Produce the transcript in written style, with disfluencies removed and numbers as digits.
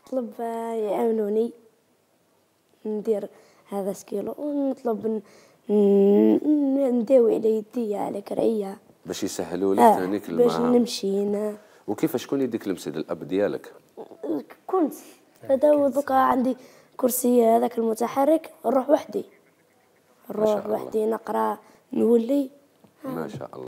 نطلب يعاونوني ندير هذا سكيلو، ونطلب نداوي على يديا على كرعية باش يسهلوا لك ثانيك باش المهام. نمشي. وكيفاش شكون يديك لمسيد الاب ديالك؟ كنت هذا دوكا عندي كرسي هذاك المتحرك، نروح وحدي ما شاء الله. نقرا نولي. ما شاء الله.